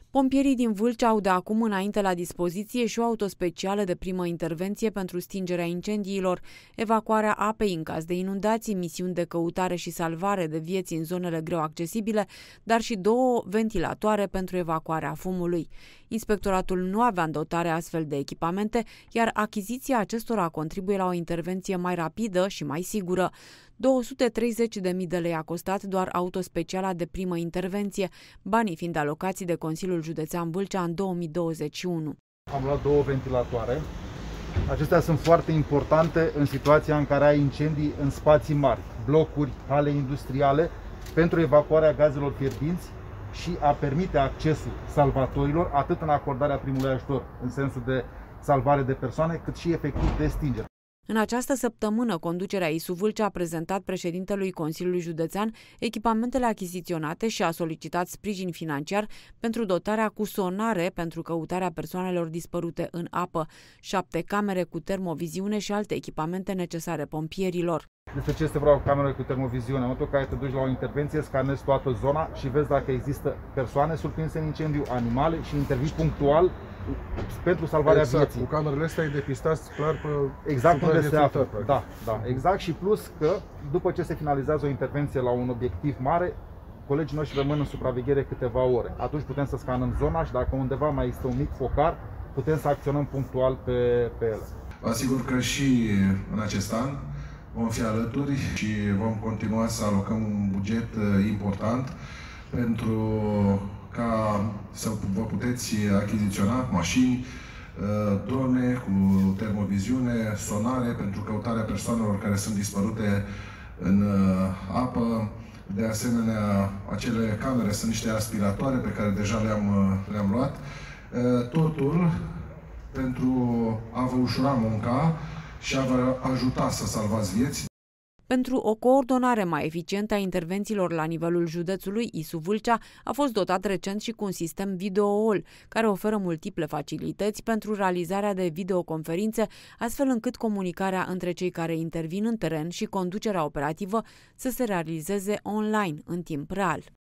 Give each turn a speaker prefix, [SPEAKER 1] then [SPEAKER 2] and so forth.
[SPEAKER 1] Pompierii din Vâlcea au de acum înainte la dispoziție și o autospecială de primă intervenție pentru stingerea incendiilor, evacuarea apei în caz de inundații, misiuni de căutare și salvare de vieți în zonele greu accesibile, dar și 2 ventilatoare pentru evacuarea fumului. Inspectoratul nu avea în dotare astfel de echipamente, iar achiziția acestora contribuie la o intervenție mai rapidă și mai sigură. 230.000 de lei a costat doar autospeciala de primă intervenție, banii fiind alocați de Consiliul Județean Vâlcea în 2021.
[SPEAKER 2] Am luat 2 ventilatoare. Acestea sunt foarte importante în situația în care ai incendii în spații mari, blocuri, hale industriale, pentru evacuarea gazelor fierbinți și a permite accesul salvatorilor atât în acordarea primului ajutor, în sensul de salvare de persoane, cât și efectiv de stingere.
[SPEAKER 1] În această săptămână, conducerea ISU Vâlcea a prezentat președintelui Consiliului Județean echipamentele achiziționate și a solicitat sprijin financiar pentru dotarea cu sonare pentru căutarea persoanelor dispărute în apă, 7 camere cu termoviziune și alte echipamente necesare pompierilor.
[SPEAKER 2] Despre ce este vorba cu camerele cu termoviziune? În momentul în care te duci la o intervenție, scanezi toată zona și vezi dacă există persoane surprinse în incendiu, animale și intervii punctual pentru salvarea vieții.
[SPEAKER 3] Cu camerele astea îi depistați clar pe
[SPEAKER 2] exact unde se află. Da, exact. Și plus că după ce se finalizează o intervenție la un obiectiv mare, colegii noștri rămân în supraveghere câteva ore. Atunci putem să scanăm zona și dacă undeva mai este un mic focar, putem să acționăm punctual pe ele.
[SPEAKER 4] Vă asigur că și în acest an vom fi alături și vom continua să alocăm un buget important pentru ca să vă puteți achiziționa mașini, drone cu termoviziune, sonare pentru căutarea persoanelor care sunt dispărute în apă. De asemenea, acele camere sunt niște aspiratoare pe care deja le-am luat. Totul pentru a vă ușura munca și a vă ajuta să salvați vieți.
[SPEAKER 1] Pentru o coordonare mai eficientă a intervențiilor la nivelul județului, ISU Vâlcea a fost dotat recent și cu un sistem video-all, care oferă multiple facilități pentru realizarea de videoconferințe, astfel încât comunicarea între cei care intervin în teren și conducerea operativă să se realizeze online, în timp real.